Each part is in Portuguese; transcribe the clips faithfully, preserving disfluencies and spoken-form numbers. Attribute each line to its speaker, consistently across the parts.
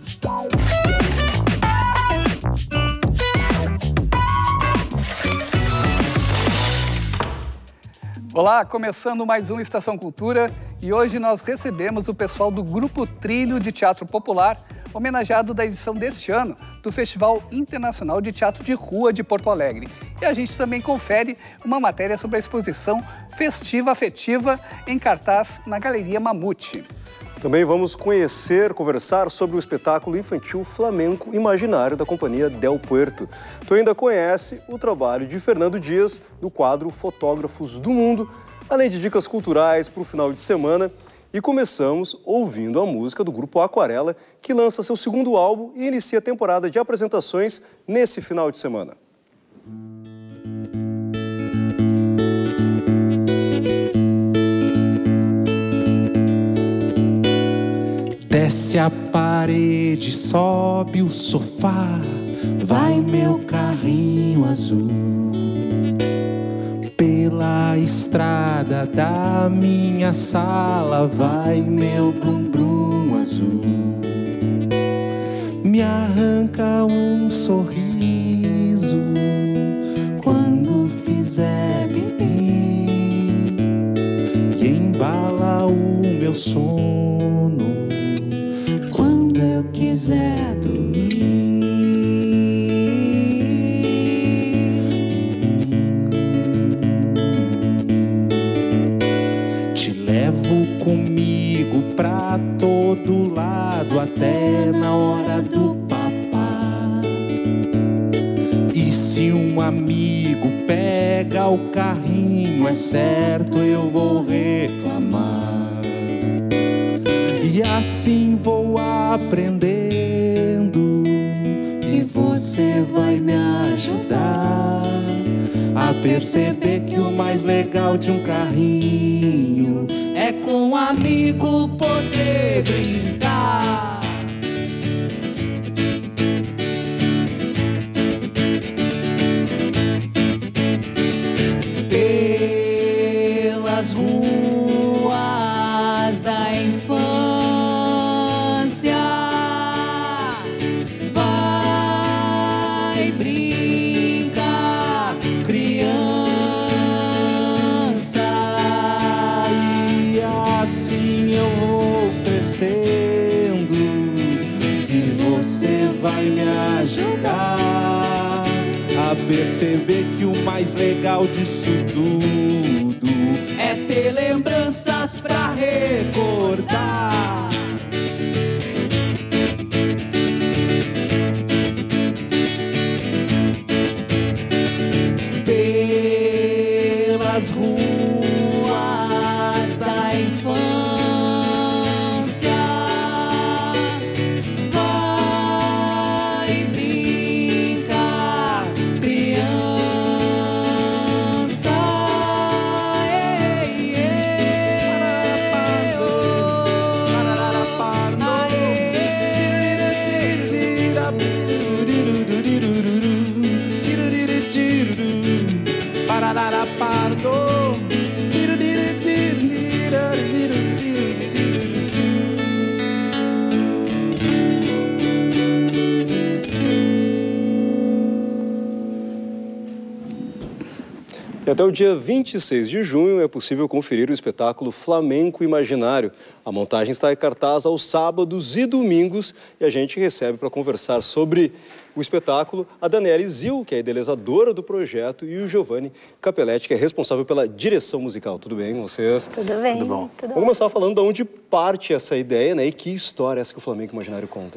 Speaker 1: Olá, começando mais um Estação Cultura e hoje nós recebemos o pessoal do Grupo Trilho de Teatro Popular, homenageado da edição deste ano do Festival Internacional de Teatro de Rua de Porto Alegre. E a gente também confere uma matéria sobre a exposição Festiva Afetiva em cartaz na Galeria Mamute.
Speaker 2: Também vamos conhecer, conversar sobre o espetáculo infantil Flamenco Imaginário da companhia Del Puerto. Tu ainda conhece o trabalho de Fernando Dias no quadro Fotógrafos do Mundo, além de dicas culturais para o final de semana. E começamos ouvindo a música do grupo Aquarela, que lança seu segundo álbum e inicia a temporada de apresentações nesse final de semana.
Speaker 3: Desce a parede, sobe o sofá, vai meu carrinho azul. Pela estrada da minha sala, vai meu bumbum azul. Me arranca um sorriso quando fizer bebê e embala o meu sono eu quiser dormir. Te levo comigo pra todo lado, até na hora do papá. E se um amigo pega o carrinho, é certo eu vou reclamar. E assim vou aprendendo, e você vai me ajudar a perceber que o mais legal de um carrinho é com um amigo poder brincar. Pelas ruas da infância vai me ajudar a perceber que o mais legal disso tudo é ter lembranças pra recordar. Pelas ruas da infância
Speaker 2: E até o dia vinte e seis de junho é possível conferir o espetáculo Flamenco Imaginário. A montagem está em cartaz aos sábados e domingos e a gente recebe para conversar sobre o espetáculo a Daniele Zil, que é a idealizadora do projeto, e o Giovanni Capelletti, que é responsável pela direção musical. Tudo bem com vocês?
Speaker 4: Tudo bem.
Speaker 2: Tudo bom?
Speaker 4: Tudo
Speaker 2: Vamos começar falando de onde parte essa ideia, né? E que história é essa que o Flamenco Imaginário conta?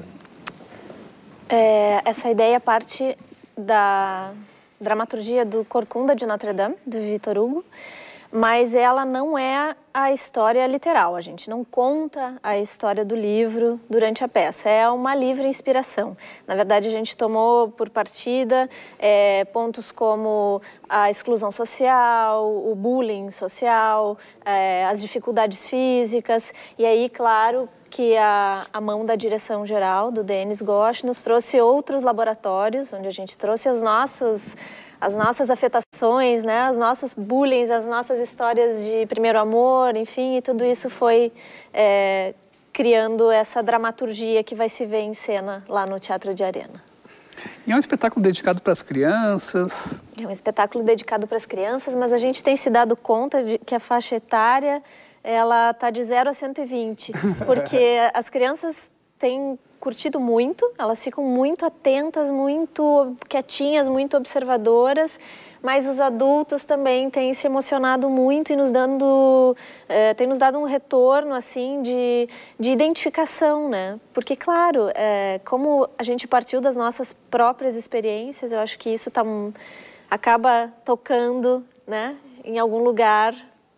Speaker 4: É, essa ideia parte da dramaturgia do Corcunda de Notre Dame, do Victor Hugo, mas ela não é a história literal. A gente não conta a história do livro durante a peça. É uma livre inspiração. Na verdade, a gente tomou por partida é, pontos como a exclusão social, o bullying social, é, as dificuldades físicas. E aí, claro, que a, a mão da direção geral, do Denis Gosch, nos trouxe outros laboratórios, onde a gente trouxe as nossas... as nossas afetações, né, os nossos bullying, as nossas histórias de primeiro amor, enfim, e tudo isso foi é, criando essa dramaturgia que vai se ver em cena lá no Teatro de Arena.
Speaker 1: E é um espetáculo dedicado para as crianças?
Speaker 4: É um espetáculo dedicado para as crianças, mas a gente tem se dado conta de que a faixa etária ela está de zero a cento e vinte, porque as crianças têm curtido muito, elas ficam muito atentas, muito quietinhas, muito observadoras, mas os adultos também têm se emocionado muito e nos dando, é, tem nos dado um retorno assim de, de identificação, né? Porque, claro, é, como a gente partiu das nossas próprias experiências, eu acho que isso tá, acaba tocando, né, em algum lugar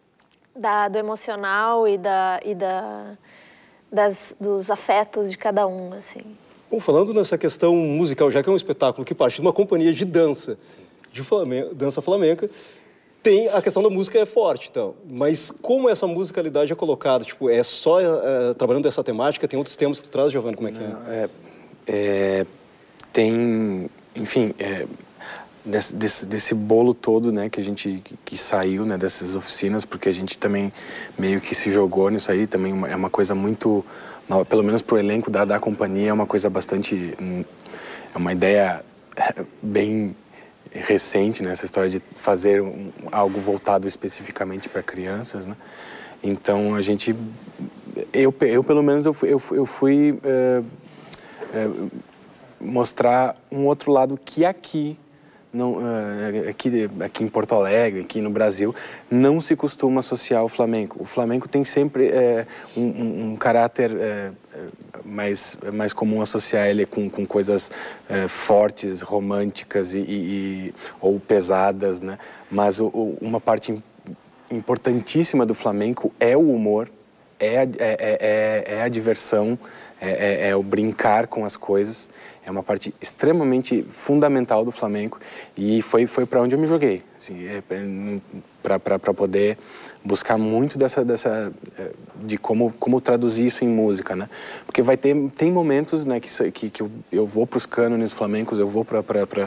Speaker 4: da, do emocional e, da, e da, das, dos afetos de cada um, assim.
Speaker 2: Bom, falando nessa questão musical, já que é um espetáculo que parte de uma companhia de dança, de flamenco, dança flamenca, tem a questão da música é forte, então. Mas como essa musicalidade é colocada? Tipo, é só é, trabalhando essa temática? Tem outros temas que tu traz, Giovanni? Como é que
Speaker 5: Não,
Speaker 2: é?
Speaker 5: é, é tem, enfim, é, desse, desse, desse bolo todo, né, que a gente que, que saiu, né, dessas oficinas, porque a gente também meio que se jogou nisso aí. Também é uma coisa muito, pelo menos pro elenco da, da companhia, é uma coisa bastante, é uma ideia bem recente, né, essa história de fazer um, algo voltado especificamente para crianças, né? Então a gente, eu, eu pelo menos eu fui, eu, eu fui é, é, mostrar um outro lado que aqui não, é, aqui, aqui em Porto Alegre, aqui no Brasil, não se costuma associar ao flamenco. O flamenco tem sempre é, um, um, um caráter é, mais, mais comum associar ele com, com coisas é, fortes, românticas e, e, ou pesadas, né? Mas o, o, uma parte importantíssima do flamenco é o humor, é a, é, é, é a diversão, é, é, é o brincar com as coisas. É uma parte extremamente fundamental do flamenco e foi, foi para onde eu me joguei, assim, é, para poder buscar muito dessa, dessa de como, como traduzir isso em música, né? Porque vai ter, tem momentos, né, que, que, que eu, eu vou para os cânones flamencos, eu vou para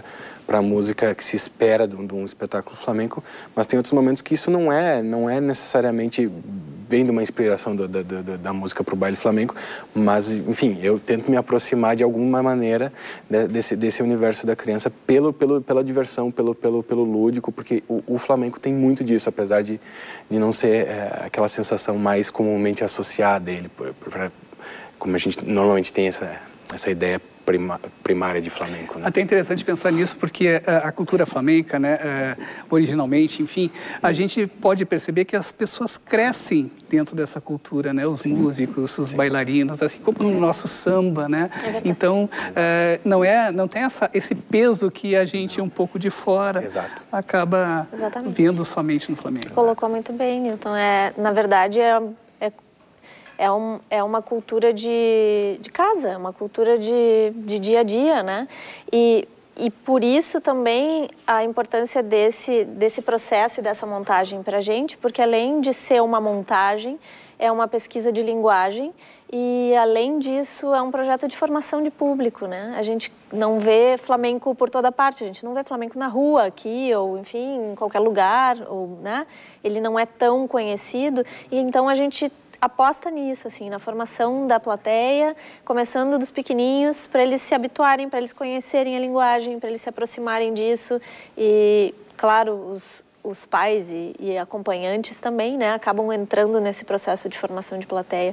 Speaker 5: a música que se espera de um, de um espetáculo flamenco, mas tem outros momentos que isso não é, não é necessariamente vem de uma inspiração da, da, da, da música para o baile flamenco, mas, enfim, eu tento me aproximar de alguma maneira desse, desse universo da criança pelo, pelo, pela diversão, pelo, pelo, pelo lúdico, porque o, o flamenco tem muito disso, apesar de, de não ser é, aquela sensação mais comumente associada a ele, por, por, por, como a gente normalmente tem essa, essa ideia Prima, primária de flamenco, né?
Speaker 1: Até interessante pensar nisso, porque a, a cultura flamenca, né, é, originalmente, enfim, a gente pode perceber que as pessoas crescem dentro dessa cultura, né? Os Sim. músicos, os Sim. bailarinos, assim como no nosso samba, né? É então, é, não, é, não tem essa, esse peso que a gente, um pouco de fora,
Speaker 5: Exato.
Speaker 1: acaba
Speaker 4: Exatamente.
Speaker 1: vendo somente no Flamengo.
Speaker 4: Colocou muito bem, Nilton. É, na verdade, é... é... É, um, é uma cultura de, de casa, uma cultura de, de dia a dia, né? E, e por isso também a importância desse, desse processo e dessa montagem para a gente, porque além de ser uma montagem, é uma pesquisa de linguagem e, além disso, é um projeto de formação de público, né? A gente não vê flamenco por toda parte, a gente não vê flamenco na rua aqui, ou, enfim, em qualquer lugar, ou, né? Ele não é tão conhecido e, então, a gente aposta nisso, assim, na formação da plateia, começando dos pequeninhos, para eles se habituarem, para eles conhecerem a linguagem, para eles se aproximarem disso. E, claro, os, os pais e, e acompanhantes também, né, acabam entrando nesse processo de formação de plateia.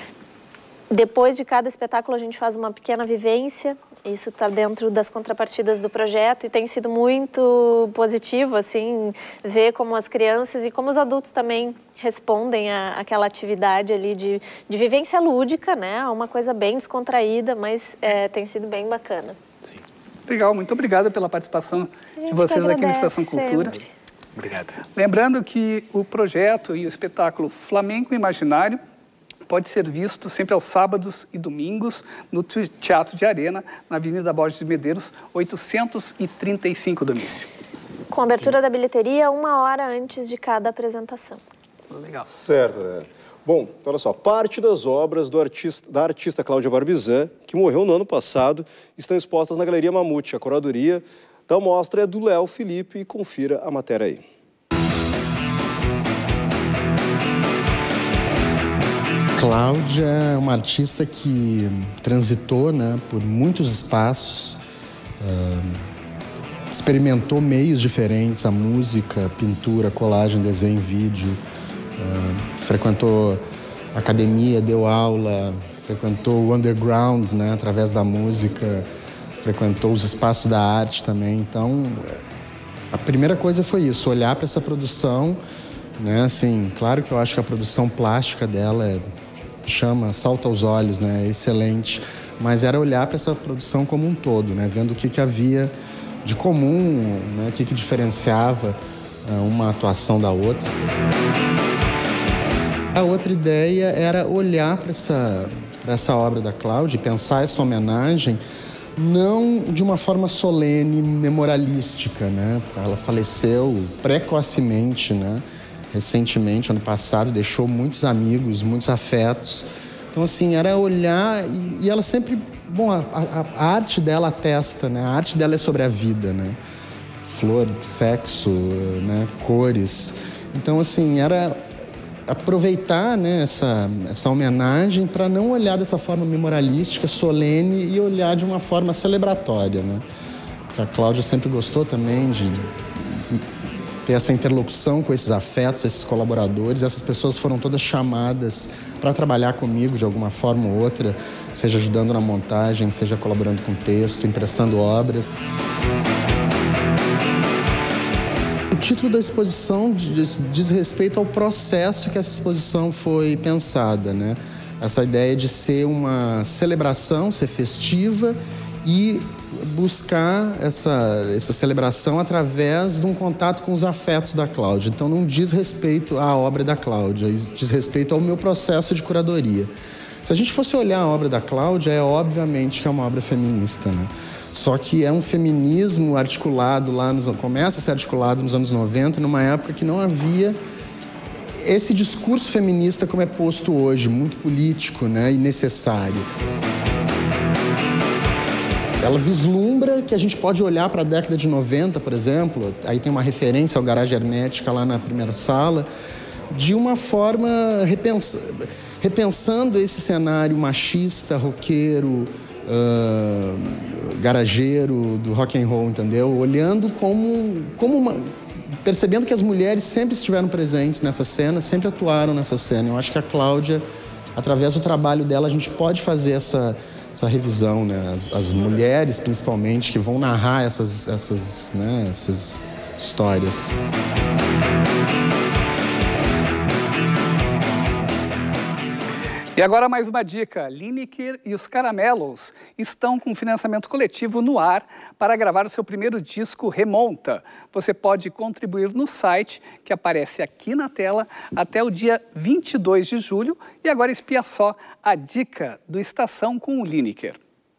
Speaker 4: Depois de cada espetáculo, a gente faz uma pequena vivência. Isso está dentro das contrapartidas do projeto e tem sido muito positivo, assim, ver como as crianças e como os adultos também respondem à, àquela atividade ali de, de vivência lúdica, né? Uma coisa bem descontraída, mas é, tem sido bem bacana.
Speaker 5: Sim.
Speaker 1: Legal, muito obrigada pela participação de vocês aqui no Estação Cultura.
Speaker 4: Sempre.
Speaker 5: Obrigado.
Speaker 1: Lembrando que o projeto e o espetáculo Flamenco Imaginário pode ser visto sempre aos sábados e domingos no Teatro de Arena, na Avenida Borges de Medeiros, oitocentos e trinta e cinco, Domício.
Speaker 4: Com abertura da bilheteria uma hora antes de cada apresentação.
Speaker 1: Legal.
Speaker 2: Certo. Né? Bom, então olha só, parte das obras do artista, da artista Cláudia Barbizan, que morreu no ano passado, estão expostas na Galeria Mamute. A curadoria da mostra é do Léo Felipe e confira a matéria aí.
Speaker 6: Cláudia é uma artista que transitou, né, por muitos espaços, uh, experimentou meios diferentes, a música, pintura, colagem, desenho, vídeo, uh, frequentou academia, deu aula, frequentou o underground, né, através da música, frequentou os espaços da arte também. Então, a primeira coisa foi isso, olhar para essa produção, né, assim, claro que eu acho que a produção plástica dela é, chama, salta aos olhos, né, é excelente, mas era olhar para essa produção como um todo, né, vendo o que, que havia de comum, né, o que, que diferenciava uh, uma atuação da outra. A outra ideia era olhar para essa, para essa obra da Cláudia e pensar essa homenagem não de uma forma solene, memorialística, né? Ela faleceu precocemente, né? Recentemente, ano passado, deixou muitos amigos, muitos afetos. Então, assim, era olhar e, e ela sempre... Bom, a, a, a arte dela atesta, né? A arte dela é sobre a vida, né? Flor, sexo, né? Cores. Então, assim, era aproveitar, né, essa, essa homenagem para não olhar dessa forma memorialística, solene e olhar de uma forma celebratória, né? Porque a Cláudia sempre gostou também de ter essa interlocução com esses afetos, esses colaboradores. Essas pessoas foram todas chamadas para trabalhar comigo de alguma forma ou outra, seja ajudando na montagem, seja colaborando com texto, emprestando obras. O título da exposição diz, diz respeito ao processo que essa exposição foi pensada, né? Essa ideia de ser uma celebração, ser festiva e buscar essa, essa celebração através de um contato com os afetos da Cláudia. Então, não diz respeito à obra da Cláudia, diz respeito ao meu processo de curadoria. Se a gente fosse olhar a obra da Cláudia, é obviamente que é uma obra feminista, né? Só que é um feminismo articulado lá, nos, começa a ser articulado nos anos noventa, numa época que não havia esse discurso feminista como é posto hoje, muito político, né, e necessário. Ela vislumbra que a gente pode olhar para a década de noventa, por exemplo, aí tem uma referência ao Garagem Hermética lá na primeira sala, de uma forma repens... repensando esse cenário machista, roqueiro, uh, garageiro do rock and roll, entendeu? Olhando como, como uma... percebendo que as mulheres sempre estiveram presentes nessa cena, sempre atuaram nessa cena. Eu acho que a Cláudia, através do trabalho dela, a gente pode fazer essa, essa revisão, né? As, as mulheres, principalmente, que vão narrar essas, essas, né, essas histórias.
Speaker 1: E agora mais uma dica, Lineker e os Caramelos estão com financiamento coletivo no ar para gravar o seu primeiro disco Remonta. Você pode contribuir no site que aparece aqui na tela até o dia vinte e dois de julho e agora espia só a dica do Estação com o Lineker.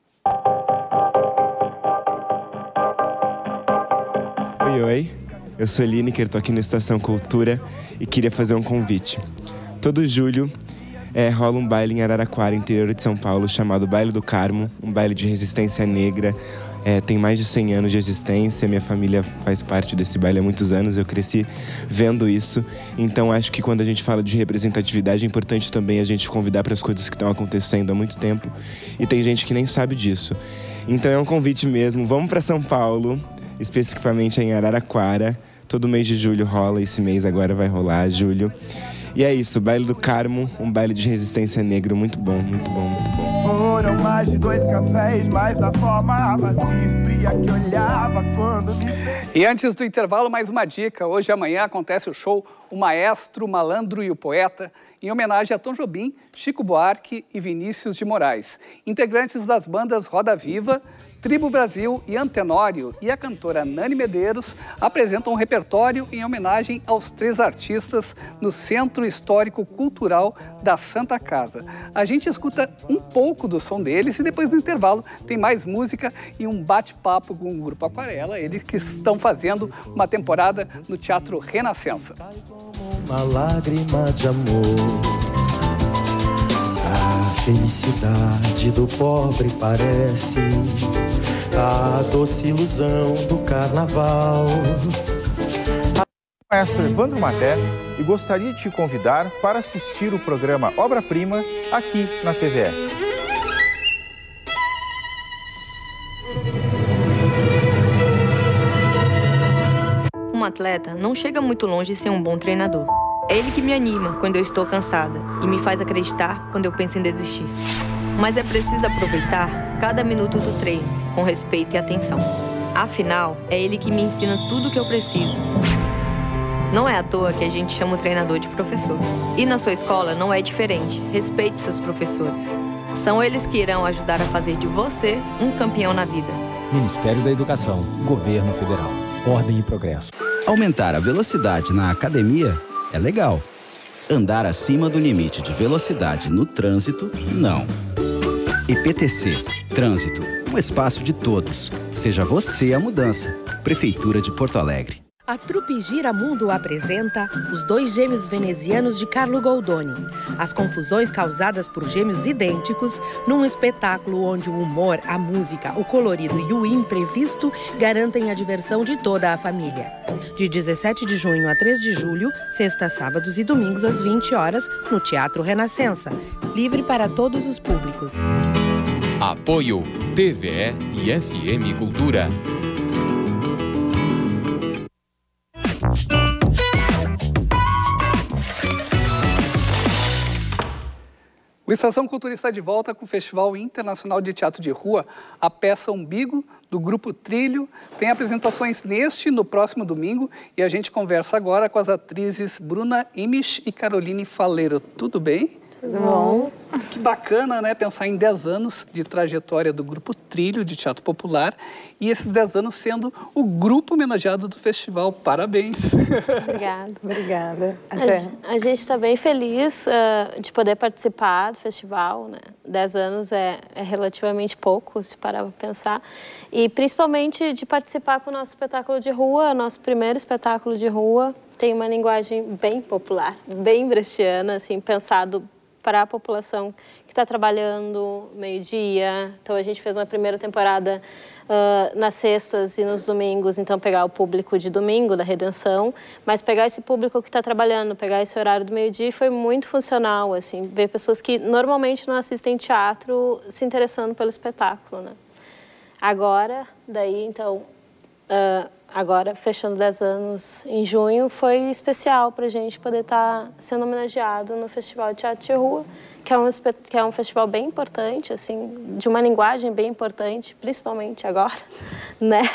Speaker 7: Oi, oi, eu sou Lineker, tô aqui no Estação Cultura e queria fazer um convite. Todo julho É, rola um baile em Araraquara, interior de São Paulo, chamado Baile do Carmo, um baile de resistência negra. É, tem mais de cem anos de existência, minha família faz parte desse baile há muitos anos, eu cresci vendo isso. Então acho que quando a gente fala de representatividade é importante também a gente convidar para as coisas que estão acontecendo há muito tempo. E tem gente que nem sabe disso. Então é um convite mesmo, vamos para São Paulo, especificamente em Araraquara. Todo mês de julho rola, esse mês agora vai rolar, julho. E é isso, Baile do Carmo, um baile de resistência negra muito bom, muito bom, muito bom.
Speaker 8: Foram mais de dois cafés, mais da forma vazia e fria que olhava quando me...
Speaker 1: E antes do intervalo, mais uma dica. Hoje e amanhã acontece o show O Maestro, o Malandro e o Poeta, em homenagem a Tom Jobim, Chico Buarque e Vinícius de Moraes. Integrantes das bandas Roda Viva, Tribo Brasil e Antenório e a cantora Nani Medeiros apresentam um repertório em homenagem aos três artistas no Centro Histórico Cultural da Santa Casa. A gente escuta um pouco do som deles e depois do intervalo tem mais música e um bate-papo com o Grupo Aquarela, eles que estão fazendo uma temporada no Teatro Renascença.
Speaker 8: Uma lágrima de amor. A felicidade do pobre parece a doce ilusão do carnaval.
Speaker 9: Maestro Evandro Maté e gostaria de te convidar para assistir o programa Obra-Prima aqui na T V E.
Speaker 10: Um atleta não chega muito longe sem um bom treinador. É ele que me anima quando eu estou cansada e me faz acreditar quando eu penso em desistir. Mas é preciso aproveitar cada minuto do treino com respeito e atenção. Afinal, é ele que me ensina tudo o que eu preciso. Não é à toa que a gente chama o treinador de professor. E na sua escola não é diferente. Respeite seus professores. São eles que irão ajudar a fazer de você um campeão na vida.
Speaker 11: Ministério da Educação, Governo Federal. Ordem e progresso.
Speaker 12: Aumentar a velocidade na academia é legal. Andar acima do limite de velocidade no trânsito, não. E P T C, Trânsito, um espaço de todos. Seja você a mudança. Prefeitura de Porto Alegre.
Speaker 13: A trupe Giramundo apresenta Os Dois Gêmeos Venezianos de Carlo Goldoni. As confusões causadas por gêmeos idênticos num espetáculo onde o humor, a música, o colorido e o imprevisto garantem a diversão de toda a família. De dezessete de junho a três de julho, sexta, sábados e domingos às vinte horas, no Teatro Renascença. Livre para todos os públicos.
Speaker 14: Apoio T V E e F M Cultura.
Speaker 1: O Estação Cultura está de volta com o Festival Internacional de Teatro de Rua, a peça Umbigo, do Grupo Trilho. Tem apresentações neste e no próximo domingo e a gente conversa agora com as atrizes Bruna Imisch e Caroline Faleiro. Tudo bem?
Speaker 4: Tudo bom.
Speaker 1: Que bacana, né? Pensar em dez anos de trajetória do Grupo Trilho de Teatro Popular e esses dez anos sendo o grupo homenageado do festival. Parabéns.
Speaker 4: Obrigada.
Speaker 15: Obrigada. Até.
Speaker 4: A, a gente está bem feliz uh, de poder participar do festival, né? Dez anos é, é relativamente pouco, se parar para pensar. E principalmente de participar com o nosso espetáculo de rua, nosso primeiro espetáculo de rua. Tem uma linguagem bem popular, bem brechiana, assim, pensado para a população que está trabalhando meio-dia. Então, a gente fez uma primeira temporada uh, nas sextas e nos domingos, então pegar o público de domingo, da Redenção, mas pegar esse público que está trabalhando, pegar esse horário do meio-dia, foi muito funcional, assim, ver pessoas que normalmente não assistem teatro se interessando pelo espetáculo, né? Agora, daí, então, uh, agora, fechando dez anos em junho, foi especial para a gente poder estar sendo homenageado no Festival de Teatro de Rua, que é, um, que é um festival bem importante, assim, de uma linguagem bem importante, principalmente agora, né?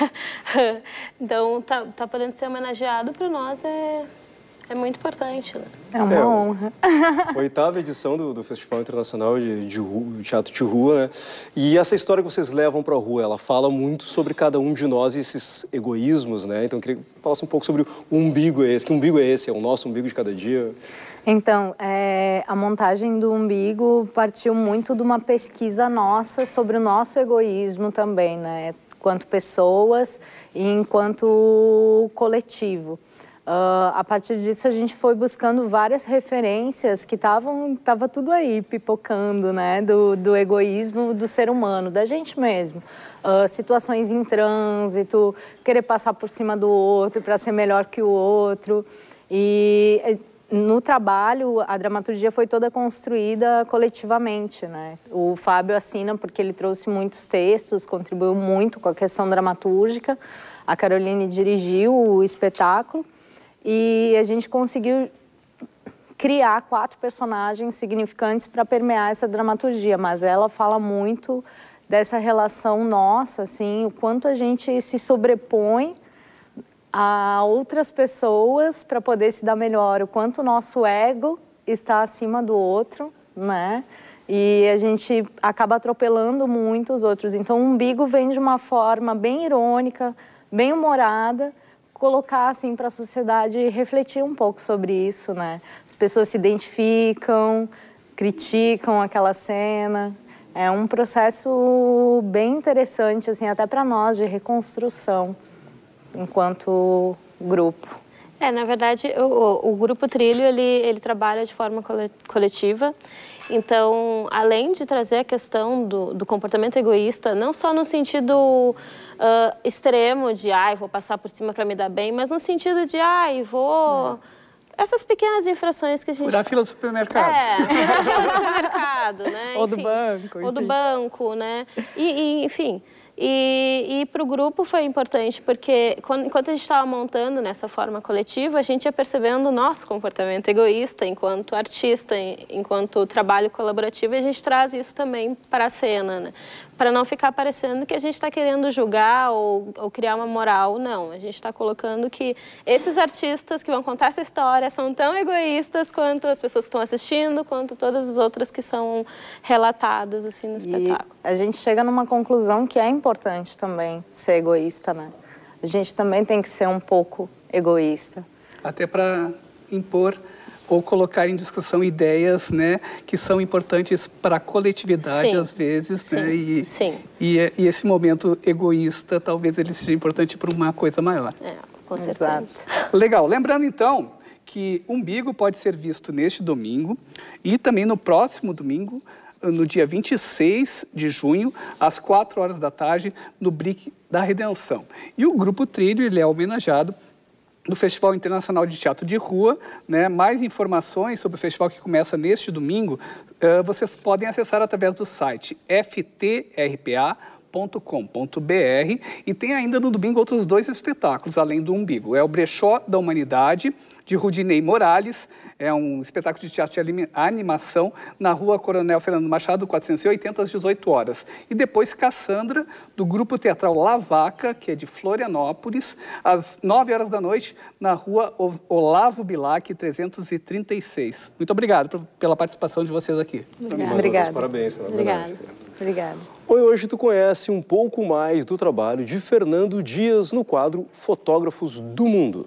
Speaker 4: Então, tá, tá podendo ser homenageado para nós é, é muito importante, né?
Speaker 15: É uma é, honra.
Speaker 2: A oitava edição do, do Festival Internacional de, de, de Teatro de Rua, né? E essa história que vocês levam para a rua, ela fala muito sobre cada um de nós e esses egoísmos, né? Então, eu queria que falasse um pouco sobre o umbigo esse. Que umbigo é esse? É o nosso umbigo de cada dia?
Speaker 15: Então, é, a montagem do umbigo partiu muito de uma pesquisa nossa sobre o nosso egoísmo também, né? Enquanto pessoas e enquanto coletivo. Uh, a partir disso, a gente foi buscando várias referências que estavam tava tudo aí, pipocando, né? Do, do egoísmo do ser humano, da gente mesmo. Uh, situações em trânsito, querer passar por cima do outro para ser melhor que o outro. E no trabalho, a dramaturgia foi toda construída coletivamente, né? O Fábio assina porque ele trouxe muitos textos, contribuiu muito com a questão dramatúrgica. A Caroline dirigiu o espetáculo. E a gente conseguiu criar quatro personagens significantes para permear essa dramaturgia, mas ela fala muito dessa relação nossa, assim, o quanto a gente se sobrepõe a outras pessoas para poder se dar melhor, o quanto o nosso ego está acima do outro, né? E a gente acaba atropelando muito os outros. Então, o umbigo vem de uma forma bem irônica, bem humorada, colocar assim para a sociedade e refletir um pouco sobre isso, né? As pessoas se identificam, criticam aquela cena. É um processo bem interessante, assim, até para nós, de reconstrução enquanto grupo.
Speaker 4: É, na verdade, o, o Grupo Trilho, ele, ele trabalha de forma coletiva. Então, além de trazer a questão do, do comportamento egoísta, não só no sentido uh, extremo de, ai, vou passar por cima para me dar bem, mas no sentido de, ai, vou... É. Essas pequenas infrações que a gente...
Speaker 1: Furar a fila do supermercado.
Speaker 4: É, furar a fila do supermercado, né?
Speaker 15: Ou
Speaker 4: enfim,
Speaker 15: do banco.
Speaker 4: Ou
Speaker 15: enfim.
Speaker 4: do banco, né? E, e enfim... E, e para o grupo foi importante, porque quando, enquanto a gente estava montando nessa forma coletiva, a gente ia percebendo o nosso comportamento egoísta enquanto artista, enquanto trabalho colaborativo, e a gente traz isso também para a cena, né? Para não ficar parecendo que a gente está querendo julgar ou, ou criar uma moral, não. A gente está colocando que esses artistas que vão contar essa história são tão egoístas quanto as pessoas que estão assistindo, quanto todas as outras que são relatadas assim, no espetáculo.
Speaker 15: E a gente chega numa conclusão que é importante também ser egoísta, né? A gente também tem que ser um pouco egoísta.
Speaker 1: Até para impor ou colocar em discussão ideias, né, que são importantes para a coletividade,
Speaker 4: sim,
Speaker 1: às vezes,
Speaker 4: sim,
Speaker 1: né, e,
Speaker 4: sim.
Speaker 1: E, e esse momento egoísta, talvez ele seja importante para uma coisa maior.
Speaker 4: É, com certeza.
Speaker 1: Legal. Lembrando, então, que Umbigo pode ser visto neste domingo e também no próximo domingo, no dia vinte e seis de junho, às quatro horas da tarde, no Brick da Redenção. E o Grupo Trilho, ele é homenageado do Festival Internacional de Teatro de Rua, né? Mais informações sobre o festival que começa neste domingo, uh, vocês podem acessar através do site f t r p a ponto com ponto b r, e tem ainda no domingo outros dois espetáculos, além do Umbigo. É o Brechó da Humanidade, de Rudinei Morales, é um espetáculo de teatro de animação na Rua Coronel Fernando Machado, quatrocentos e oitenta, às dezoito horas. E depois Cassandra, do Grupo Teatral La Vaca, que é de Florianópolis, às nove horas da noite, na Rua Olavo Bilac, trezentos e trinta e seis. Muito obrigado pela participação de vocês aqui.
Speaker 15: Obrigada. Obrigada.
Speaker 2: Parabéns.
Speaker 15: Obrigada. Obrigada.
Speaker 2: Oi, hoje tu conhece um pouco mais do trabalho de Fernando Dias no quadro Fotógrafos do Mundo.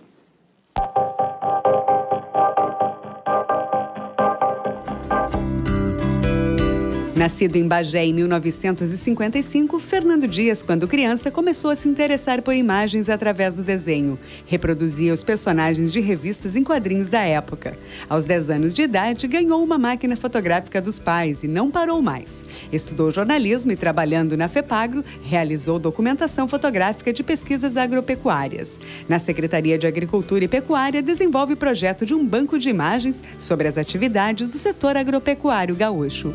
Speaker 16: Nascido em Bagé em mil novecentos e cinquenta e cinco, Fernando Dias, quando criança, começou a se interessar por imagens através do desenho. Reproduzia os personagens de revistas em quadrinhos da época. Aos dez anos de idade, ganhou uma máquina fotográfica dos pais e não parou mais. Estudou jornalismo e, trabalhando na FEPAGRO, realizou documentação fotográfica de pesquisas agropecuárias. Na Secretaria de Agricultura e Pecuária, desenvolve o projeto de um banco de imagens sobre as atividades do setor agropecuário gaúcho.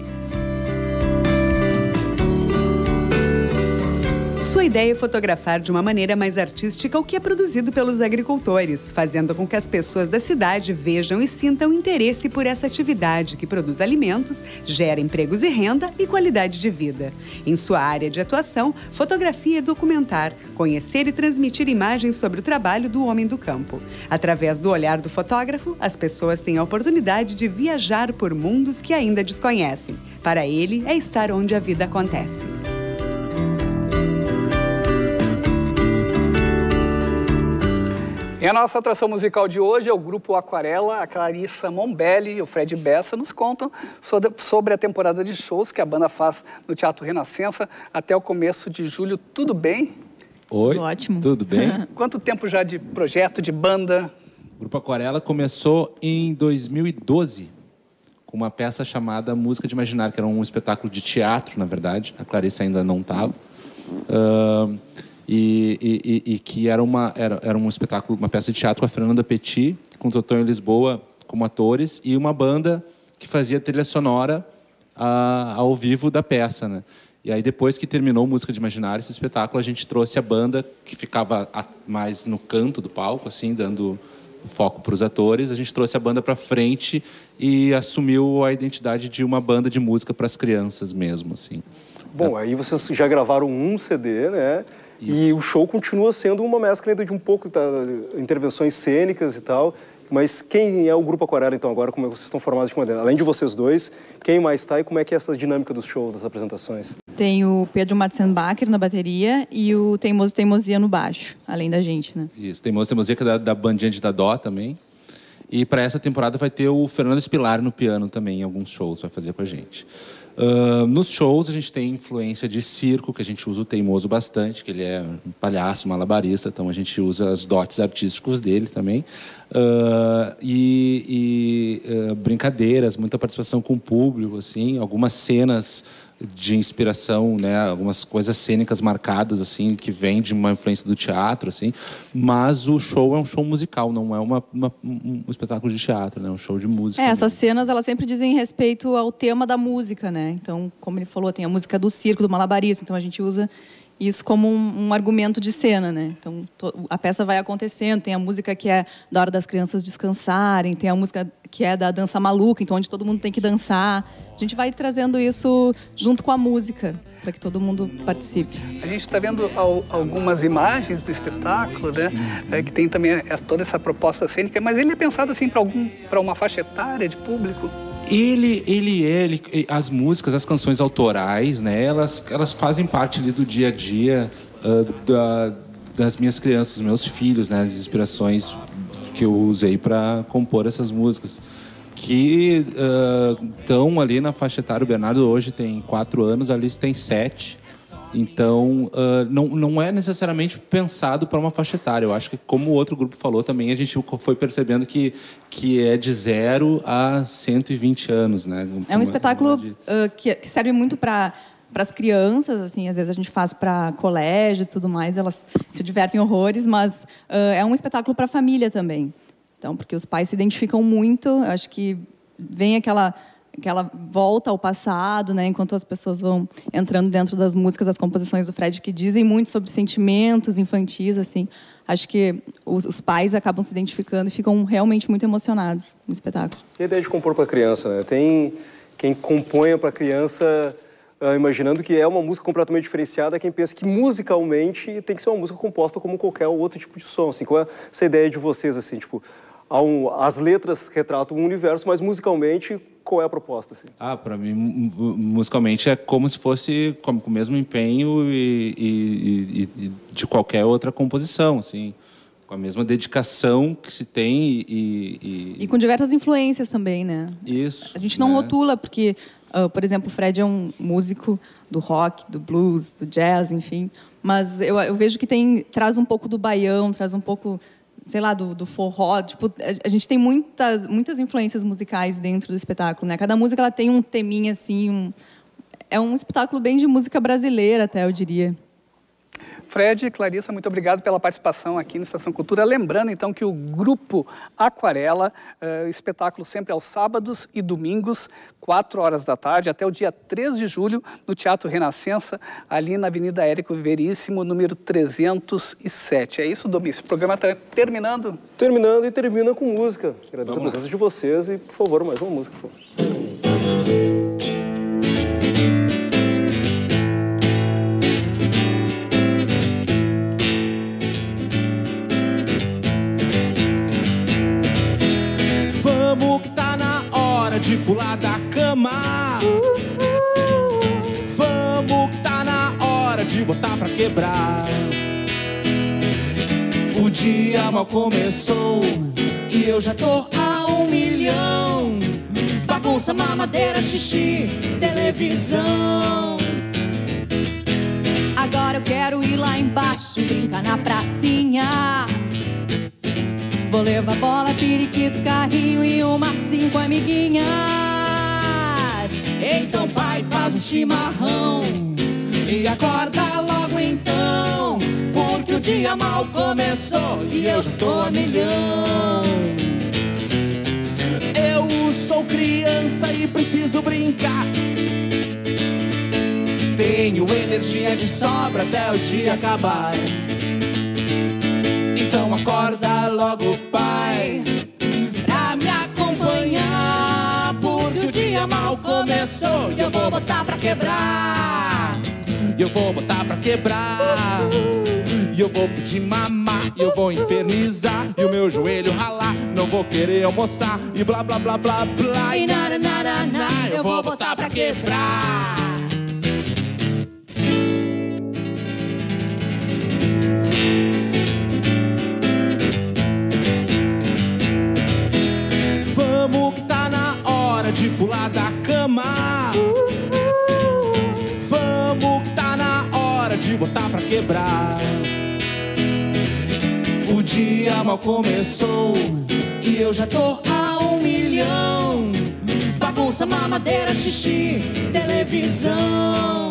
Speaker 16: Sua ideia é fotografar de uma maneira mais artística o que é produzido pelos agricultores, fazendo com que as pessoas da cidade vejam e sintam interesse por essa atividade que produz alimentos, gera empregos e renda e qualidade de vida. Em sua área de atuação, fotografia e documentar, conhecer e transmitir imagens sobre o trabalho do homem do campo. Através do olhar do fotógrafo, as pessoas têm a oportunidade de viajar por mundos que ainda desconhecem. Para ele, é estar onde a vida acontece.
Speaker 1: E a nossa atração musical de hoje é o grupo Aquarela. A Clarissa Mombelli e o Fred Bessa nos contam sobre a temporada de shows que a banda faz no Teatro Renascença até o começo de julho. Tudo bem?
Speaker 17: Oi,
Speaker 18: tudo ótimo.
Speaker 17: Tudo bem?
Speaker 1: Quanto tempo já de projeto, de banda?
Speaker 17: O Grupo Aquarela começou em dois mil e doze com uma peça chamada Música de Imaginar, que era um espetáculo de teatro, na verdade. A Clarissa ainda não estava. Uh, E, e, e que era, uma, era, era um espetáculo, uma peça de teatro com a Fernanda Petit, com o Totão e Lisboa como atores, e uma banda que fazia trilha sonora a, ao vivo da peça, né? E aí, depois que terminou Música de Imaginar, esse espetáculo, a gente trouxe a banda, que ficava a, mais no canto do palco, assim, dando foco para os atores. A gente trouxe a banda para frente e assumiu a identidade de uma banda de música para as crianças mesmo, assim.
Speaker 2: Bom, aí vocês já gravaram um C D, né? Isso. E o show continua sendo uma mescla ainda de um pouco de intervenções cênicas e tal. Mas quem é o Grupo Aquarela, então, agora? Como é que vocês estão formados de maneira? Além de vocês dois, quem mais está e como é que é essa dinâmica dos shows, das apresentações?
Speaker 18: Tem o Pedro Matzenbacher na bateria e o Teimoso Teimosia no baixo, além da gente, né?
Speaker 17: Isso, Teimoso Teimosia, que é da, da bandinha de Dadó também. E para essa temporada vai ter o Fernando Espilar no piano também, em alguns shows, vai fazer com a gente. Uh, nos shows a gente tem influência de circo, que a gente usa o Teimoso bastante, que ele é um palhaço, malabarista, então a gente usa os dotes artísticos dele também. Uh, e e uh, brincadeiras, muita participação com o público, assim, algumas cenas de inspiração, né, algumas coisas cênicas marcadas, assim, que vêm de uma influência do teatro, assim, mas o show é um show musical, não é uma, uma, um espetáculo de teatro, né, é um show de música.
Speaker 18: É, essas cenas, elas sempre dizem respeito ao tema da música, né, então, como ele falou, tem a música do circo, do malabarista, então a gente usa isso como um, um argumento de cena, né? Então, to, a peça vai acontecendo, tem a música que é da hora das crianças descansarem, tem a música que é da dança maluca, então onde todo mundo tem que dançar. A gente vai trazendo isso junto com a música, para que todo mundo participe.
Speaker 1: A gente está vendo al, algumas imagens do espetáculo, né? É, que tem também toda essa proposta cênica, mas ele é pensado assim para algum, para uma faixa etária de público?
Speaker 17: Ele, ele, ele, as músicas, as canções autorais, né, elas, elas fazem parte ali do dia a dia uh, da, das minhas crianças, dos meus filhos, né, as inspirações que eu usei para compor essas músicas, que estão uh, ali na faixa etária. O Bernardo hoje tem quatro anos, a Alice tem sete. Então, uh, não, não é necessariamente pensado para uma faixa etária. Eu acho que, como o outro grupo falou também, a gente foi percebendo que, que é de zero a cento e vinte anos, né?
Speaker 18: É um espetáculo de... uh, que, que serve muito para para as crianças, assim, às vezes a gente faz para colégios e tudo mais, elas se divertem horrores, mas uh, é um espetáculo para a família também. Então, porque os pais se identificam muito, eu acho que vem aquela... aquela volta ao passado, né, enquanto as pessoas vão entrando dentro das músicas, das composições do Fred, que dizem muito sobre sentimentos infantis, assim. Acho que os, os pais acabam se identificando e ficam realmente muito emocionados no espetáculo.
Speaker 2: E a ideia de compor para a criança, né? Tem quem compõe para a criança uh, imaginando que é uma música completamente diferenciada, quem pensa que musicalmente tem que ser uma música composta como qualquer outro tipo de som. Assim, qual é essa ideia de vocês, assim, tipo, há um, as letras retratam um universo, mas musicalmente qual é a proposta? Assim?
Speaker 17: Ah, para mim, musicalmente é como se fosse com o mesmo empenho e, e, e, e de qualquer outra composição, assim, com a mesma dedicação que se tem e... E,
Speaker 18: e com diversas influências também, né?
Speaker 17: Isso.
Speaker 18: A gente não
Speaker 17: né?
Speaker 18: rotula, porque, uh, por exemplo, o Fred é um músico do rock, do blues, do jazz, enfim, mas eu, eu vejo que tem, traz um pouco do baião, traz um pouco... sei lá, do, do forró, tipo, a gente tem muitas, muitas influências musicais dentro do espetáculo, né? Cada música ela tem um teminha, assim, um, é um espetáculo bem de música brasileira, até, eu diria.
Speaker 1: Fred, Clarissa, muito obrigado pela participação aqui no Estação Cultura. Lembrando, então, que o Grupo Aquarela, uh, espetáculo sempre aos sábados e domingos, quatro horas da tarde, até o dia três de julho, no Teatro Renascença, ali na Avenida Érico Veríssimo, número trezentos e sete. É isso, Domício? O programa está terminando?
Speaker 2: Terminando e termina com música. Agradeço a presença de vocês e, por favor, mais uma música. Por favor.
Speaker 3: Vamos que tá na hora de pular da cama. Vamos que tá na hora de botar pra quebrar. O dia mal começou e eu já tô a um milhão. Bagunça, mamadeira, xixi, televisão.
Speaker 19: Agora eu quero ir lá embaixo, brincar na pracinha. Vou levar bola, periquito, carrinho e uma cinco amiguinhas.
Speaker 3: Então pai, faz um chimarrão e acorda logo então, porque o dia mal começou e eu já tô a milhão. Eu sou criança e preciso brincar. Tenho energia de sobra até o dia acabar. Então acorda logo, pai, pra me acompanhar, porque o dia mal começou e eu vou botar pra quebrar. E eu vou botar pra quebrar. E eu vou pedir mamar, e eu vou infernizar, e o meu joelho ralar, não vou querer almoçar, e blá blá blá blá blá, e nada nada nada, eu vou botar pra quebrar. Vamos que tá na hora de pular da cama. quebrar. O dia mal começou e eu já tô a um milhão. Bagunça, mamadeira, xixi, televisão.